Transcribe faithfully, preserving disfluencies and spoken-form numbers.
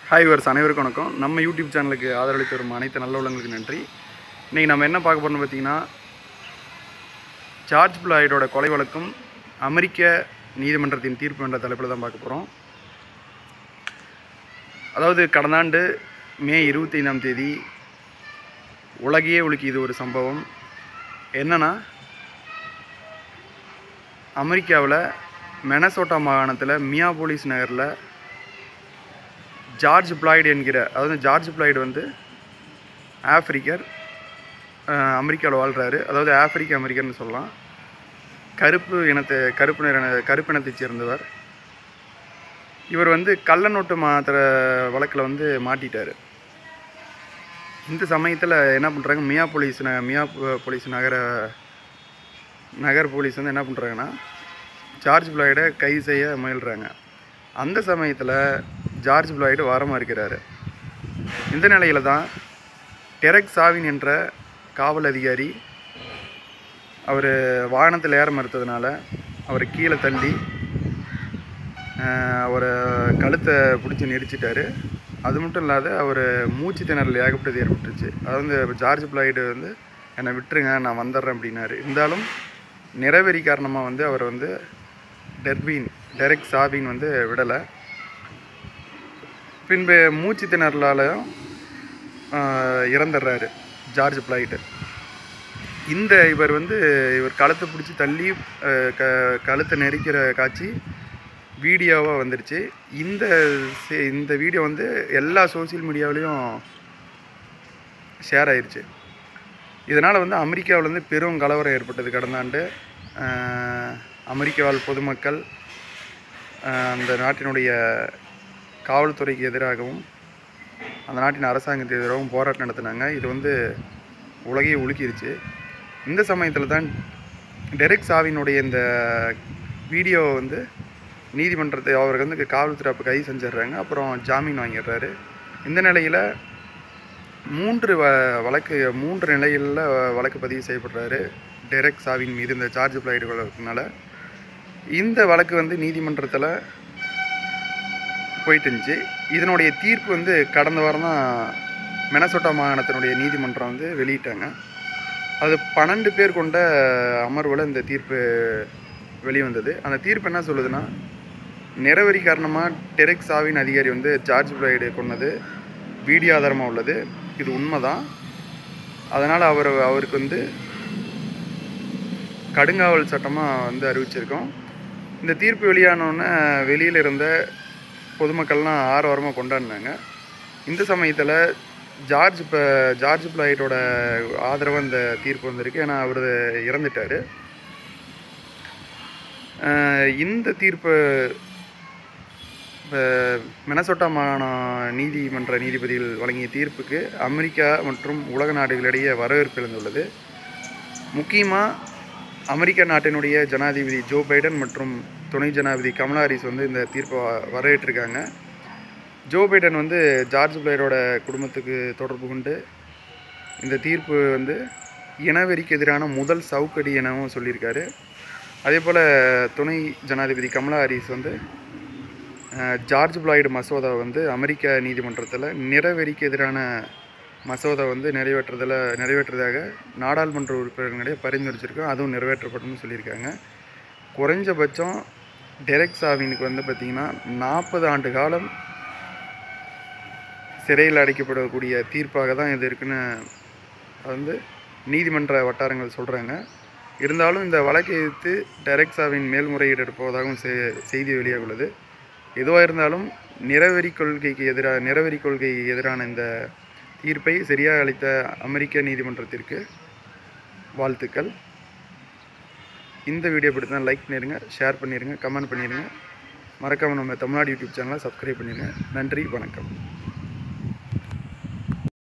Hi viewers, அனைவருக்கும் வணக்கம். நம்ம யூடியூப் சேனலுக்கு ஆதரவளித்து வரும் அனைத்து நல்ல உள்ளங்களுக்கு நன்றி. இன்றைக்கி நம்ம என்ன பார்க்க போகிறோம்னு பார்த்தீங்கன்னா, ஜார்ஜ் ஃப்ளாய்டோட கொலை வழக்கும் அமெரிக்க நீதிமன்றத்தின் தீர்ப்பு என்ற தலைப்பில் தான் பார்க்க போகிறோம். அதாவது கடந்த ஆண்டு மே இருபத்தி ஐந்தாம் தேதி உலகையே உலுக்கியது ஒரு சம்பவம். என்னென்னா, அமெரிக்காவில் மினசோட்டா மாகாணத்தில் மியாபோலிஸ் நகரில் ஜார்ஜ் ஃப்ளாய்டு என்கிற, அதாவது ஜார்ஜ் ஃப்ளாய்டு வந்து ஆப்பிரிக்கர், அமெரிக்காவில் வாழ்கிறாரு. அதாவது ஆப்பிரிக்க அமெரிக்கர்னு சொல்லலாம். கருப்பு இனத்தை கருப்பு நிற கருப்பு இனத்தை சேர்ந்தவர். இவர் வந்து கள்ள நோட்டு மாத்திர வழக்கில் வந்து மாட்டிட்டார். இந்த சமயத்தில் என்ன பண்ணுறாங்க, மியா போலீஸ் ந மியா போலீஸ் நகர நகர் போலீஸ் வந்து என்ன பண்ணுறாங்கன்னா, ஜார்ஜ் ஃப்ளாய்டை கைது செய்ய முயல்கிறாங்க. அந்த சமயத்தில் ஜார்ஜ் ஃப்ளாய்டு வாரமாக இருக்கிறாரு. இந்த நிலையில் தான் டெரெக் சாவின் என்ற காவல் அதிகாரி அவர் வாகனத்தில் ஏற மறுத்ததுனால அவரை கீழே தள்ளி அவரை கழுத்தை பிடிச்சி நெரிச்சிட்டாரு. அது மட்டும் இல்லாத அவர் மூச்சு திணறல் ஏகப்பட்டது ஏற்பட்டுருச்சு. அது வந்து ஜார்ஜ் ஃப்ளாய்டு வந்து என்னை விட்டுருங்க, நான் வந்துடுறேன் அப்படின்னாரு. இருந்தாலும் நிறைவேறி காரணமாக வந்து அவர் வந்து டெர்பின் டெரெக் சாவின் வந்து விடலை. பின்பு மூச்சு திணறலாலையும் இறந்துடுறாரு ஜார்ஜ் ஃப்ளாய்டு. இந்த இவர் வந்து இவர் கழுத்தை பிடிச்சி தள்ளி க கழுத்தை நெரிக்கிற காட்சி வீடியோவாக வந்துடுச்சு. இந்த இந்த வீடியோ வந்து எல்லா சோசியல் மீடியாவிலையும் ஷேர் ஆயிடுச்சு. இதனால் வந்து அமெரிக்காவில் வந்து பெரும் கலவரம் ஏற்பட்டது. கடந்த ஆண்டு அமெரிக்க வாழ் பொதுமக்கள் அந்த நாட்டினுடைய காவல்துறைக்கு எதிராகவும் அந்த நாட்டின் அரசாங்கத்துக்கு எதிராகவும் போராட்டம் நடத்தினாங்க. இது வந்து உலகையே உலுக்கிருச்சு. இந்த சமயத்தில் தான் டெரெக் சாவினுடைய இந்த வீடியோ வந்து நீதிமன்றத்தை அவருக்கு வந்து காவல்துறை அப்போ கைது செஞ்சிடுறாங்க. அப்புறம் ஜாமீன் வாங்கிடுறாரு. இந்த நிலையில் மூன்று வ வழக்கு மூன்று நிலைகளில் வழக்கு பதிவு செய்யப்படுறாரு டெரெக் சாவின் மீது, இந்த ஜார்ஜ் ஃப்ளாய்டு வழக்குனால. இந்த வழக்கு வந்து நீதிமன்றத்தில் போயிட்டு இருந்துச்சு. இதனுடைய தீர்ப்பு வந்து கடந்த வாரம் தான் மினசோட்டா மாகாணத்தினுடைய நீதிமன்றம் வந்து வெளியிட்டாங்க. அது பன்னெண்டு பேர் கொண்ட அமர்வில் இந்த தீர்ப்பு வெளிவந்தது. அந்த தீர்ப்பு என்ன சொல்லுதுன்னா, நிறைவேறி காரணமாக டெரெக் சாவின் அதிகாரி வந்து ஜார்ஜ் ஃப்ளாய்டு கொன்னது வீடியோ ஆதாரமாக உள்ளது. இது உண்மை தான். அதனால் அவர் அவருக்கு வந்து கடுங்காவல் சட்டமாக வந்து அறிவிச்சிருக்கோம். இந்த தீர்ப்பு வெளியானோடனே வெளியில் இருந்த பொதுமக்கள்லாம் ஆரவாரமாக கொண்டாடினாங்க. இந்த சமயத்தில் ஜார்ஜ் இப்போ ஜார்ஜ் ஃப்ளாய்டோட ஆதரவாக இந்த தீர்ப்பு வந்திருக்கு. ஏன்னா அவர் இறந்துட்டார். இந்த தீர்ப்பு இப்போ மினசோட்டா மாகாண நீதிமன்ற நீதிபதிகள் வழங்கிய தீர்ப்புக்கு அமெரிக்கா மற்றும் உலக நாடுகளிடையே வரவேற்பு இருந்துள்ளது. முக்கியமாக அமெரிக்க நாட்டினுடைய ஜனாதிபதி ஜோ பைடன் மற்றும் துணை ஜனாதிபதி கமலா ஹாரிஸ் வந்து இந்த தீர்ப்பை வரவேற்றிருக்காங்க. ஜோ பைடன் வந்து ஜார்ஜ் ஃப்ளாய்டோட குடும்பத்துக்கு தொடர்பு கொண்டு இந்த தீர்ப்பு வந்து இனவெறிக்கு எதிரான முதல் சவுக்கடி எனவும் சொல்லியிருக்காரு. அதே போல் துணை ஜனாதிபதி கமலா ஹாரிஸ் வந்து ஜார்ஜ் ஃப்ளாய்டு மசோதா வந்து அமெரிக்க நீதிமன்றத்தில் நிறவெறிக்கு எதிரான மசோதா வந்து நிறைவேற்றுறதில் நிறைவேற்றுறதாக நாடாளுமன்ற உறுப்பினர்களிடையே பரிந்துரைச்சிருக்கோம். அதுவும் நிறைவேற்றப்படும் சொல்லியிருக்காங்க. குறைஞ்சபட்சம் டெரெக் சாவினுக்கு வந்து பார்த்திங்கன்னா நாற்பது ஆண்டு காலம் சிறையில் அடைக்கப்படக்கூடிய தீர்ப்பாக தான் இது இருக்குன்னு வந்து நீதிமன்ற வட்டாரங்கள் சொல்கிறாங்க. இருந்தாலும் இந்த வழக்கை எதிர்த்து டெரெக் சாவின் மேல்முறையீடு எடுப்பதாகவும் செய்தி வெளியாகுள்ளது. எதுவாக இருந்தாலும் நிறவெறி கொள்கைக்கு எதிராக நிறவெறி கொள்கைக்கு எதிரான இந்த தீர்ப்பை சரியாக அளித்த அமெரிக்க நீதிமன்றத்திற்கு வாழ்த்துக்கள். இந்த வீடியோ பிடித்தா லைக் பண்ணிடுங்க, ஷேர் பண்ணிடுங்க, கமெண்ட் பண்ணிடுங்க. மறக்காமல் நம்ம தமிழ்நாடு யூடியூப் சேனலை சப்ஸ்கிரைப் பண்ணிடுங்க. நன்றி, வணக்கம்.